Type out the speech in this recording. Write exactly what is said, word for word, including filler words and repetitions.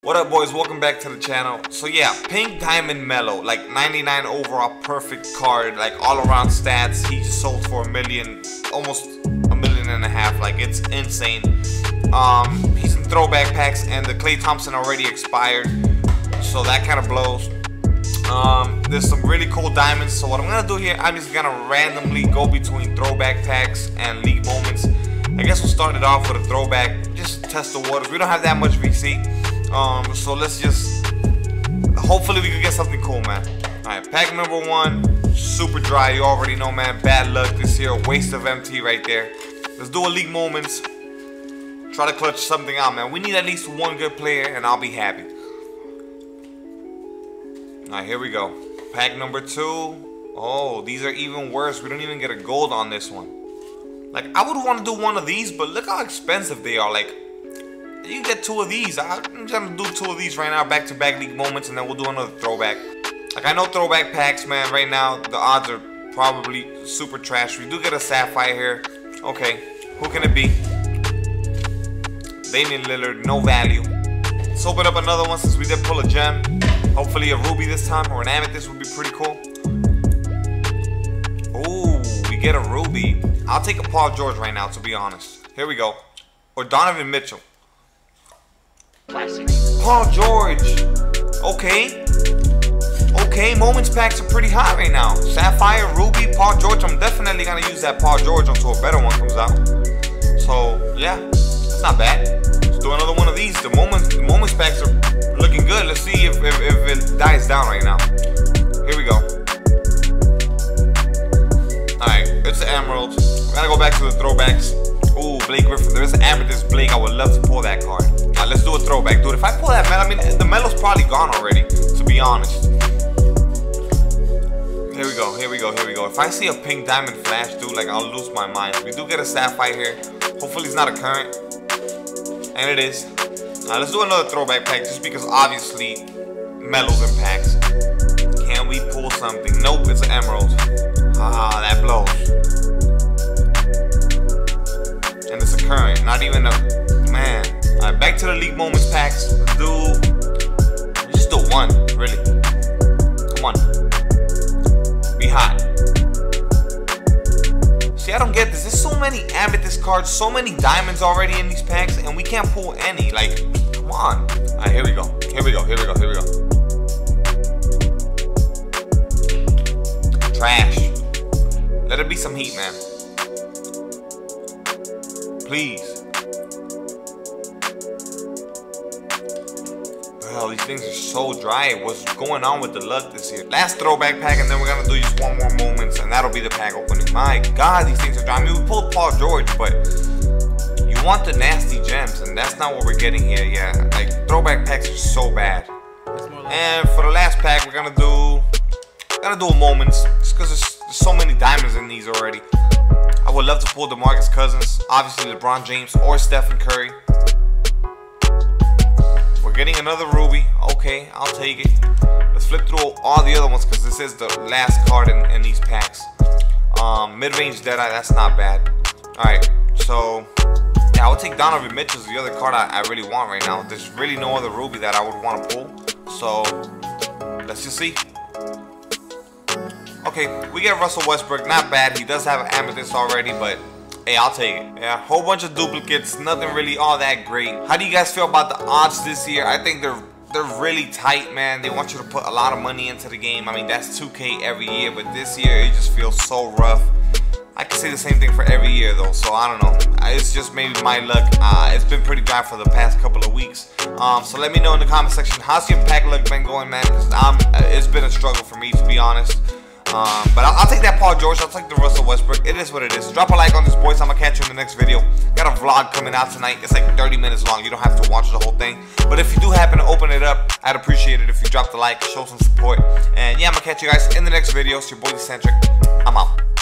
What up, boys? Welcome back to the channel. So yeah, Pink Diamond Melo, like ninety-nine overall, perfect card, like all around stats. He sold for a million, almost a million and a half. Like, it's insane. Um, he's in throwback packs, and the Klay Thompson already expired, so that kind of blows. Um, there's some really cool diamonds. So what I'm gonna do here, I'm just gonna randomly go between throwback packs and league moments. I guess we'll start it off with a throwback, just to test the waters. We don't have that much V C. Um, so let's just, hopefully we can get something cool, man. Alright, pack number one, super dry, you already know, man. Bad luck this year, waste of M T right there. Let's do a league moments. Try to clutch something out, man. We need at least one good player and I'll be happy. Alright, here we go. Pack number two. Oh, these are even worse. We don't even get a gold on this one. Like, I would want to do one of these, but look how expensive they are. Like, you get two of these. I'm gonna do two of these right now, back-to-back league moments, and then we'll do another throwback. Like, I know throwback packs, man, right now the odds are probably super trash. We do get a sapphire here. Okay, who can it be? Damian Lillard, no value. Let's open up another one since we did pull a gem. Hopefully a ruby this time, or an amethyst would be pretty cool. Ooh, we get a ruby. I'll take a Paul George right now, to be honest. Here we go. Or Donovan Mitchell. Classic. Paul George. Okay. Okay, moments packs are pretty hot right now. Sapphire, Ruby, Paul George. I'm definitely going to use that Paul George until a better one comes out. So, yeah. It's not bad. Let's do another one of these. The moments, the moments packs are looking good. Let's see if, if, if it dies down right now. Here we go. Alright, it's an emerald. We're going to go back to the throwbacks. Ooh, Blake Griffin. There's an amethyst Blake. I would love to pull that card. Now, let's do a throwback. Dude, if I pull that, man, I mean, the Melo's probably gone already, to be honest. Here we go, here we go, here we go. If I see a Pink Diamond Flash, dude, like, I'll lose my mind. We do get a sapphire here. Hopefully it's not a current. And it is. Now, let's do another throwback pack, just because, obviously, Melo's in packs. Can we pull something? Nope, it's an emerald. Ah, that blows. And it's a current, not even a, man. Alright, back to the league moments packs. Let's do, just do one, really. Come on. Be hot. See, I don't get this. There's so many amethyst cards, so many diamonds already in these packs, and we can't pull any. Like, come on. Alright, here we go. Here we go, here we go, here we go. Trash. Let it be some heat, man. Please. Well, these things are so dry. What's going on with the luck this year? Last throwback pack, and then we're gonna do just one more moments, and that'll be the pack opening. My God, these things are dry. I mean, we pulled Paul George, but you want the nasty gems, and that's not what we're getting here. Yeah, like, throwback packs are so bad. And for the last pack, we're gonna do, gonna do a moments, just because there's, there's so many diamonds in these already. I would love to pull DeMarcus Cousins, obviously LeBron James, or Stephen Curry. We're getting another ruby. Okay, I'll take it. Let's flip through all the other ones because this is the last card in, in these packs. Um, mid-range Deadeye, that's not bad. Alright, so yeah, I would take Donovan Mitchell as the other card I, I really want right now. There's really no other ruby that I would want to pull. So let's just see. Okay, we get Russell Westbrook, not bad. He does have an amethyst already, but hey, I'll take it. Yeah, whole bunch of duplicates, nothing really all that great. How do you guys feel about the odds this year? I think they're they're really tight, man. They want you to put a lot of money into the game. I mean, that's two K every year, but this year it just feels so rough. I can say the same thing for every year though, so I don't know. It's just maybe my luck. Uh, it's been pretty dry for the past couple of weeks. Um, so let me know in the comment section, how's your pack luck been going, man? Because I'm, it's been a struggle for me, to be honest. Um, but I'll, I'll take that Paul George. I'll take the Russell Westbrook. It is what it is. Drop a like on this, boys. I'm gonna catch you in the next video. Got a vlog coming out tonight. It's like thirty minutes long. You don't have to watch the whole thing. But if you do happen to open it up, I'd appreciate it if you drop the like, show some support. And yeah, I'm gonna catch you guys in the next video. It's your boy Dcentric. I'm out.